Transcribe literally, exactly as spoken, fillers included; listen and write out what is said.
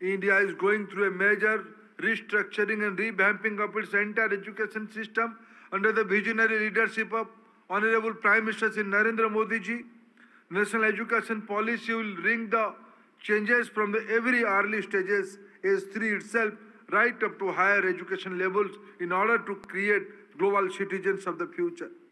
India is going through a major restructuring and revamping of its entire education system under the visionary leadership of Honorable Prime Minister Shri Narendra Modi ji. National education policy will bring the changes from the every early stages, age three itself, right up to higher education levels in order to create global citizens of the future.